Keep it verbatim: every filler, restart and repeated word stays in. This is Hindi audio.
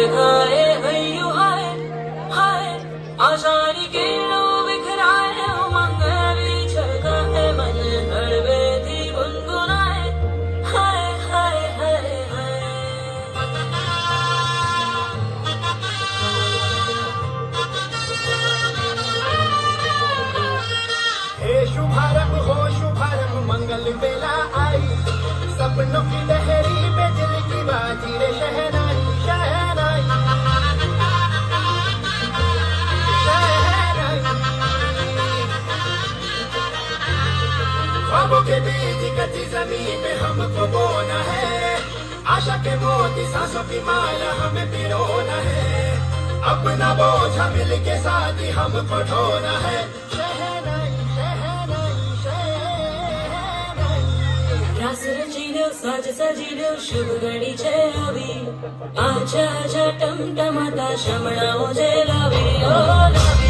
दिखाए हयू हाय हाय आशानी किरणों बिखराए उमंग भी छलकाए मन हड़बे थी गुनगुनाए हाय हाय हाय हाय। हे शुभारंभ हो शुभारंभ मंगल बेला आई सपनों की लहरी पे दिल की बाजी रे शहनाई शहनाई शहनाई। ख्वाबों के बीच कच्ची जमीन पे हमको बोना है आशा के मोती सांसों की माला हमें पिरोना है अपना बोझा मिल के साथ ही हमको ढोना है शहनाई शहनाई शहनाई। रास रचीलो साज सजीलो शुभ घड़ी छे अभी आजा आजा टमटमाता शमणाओ जे लावी ओ लावी।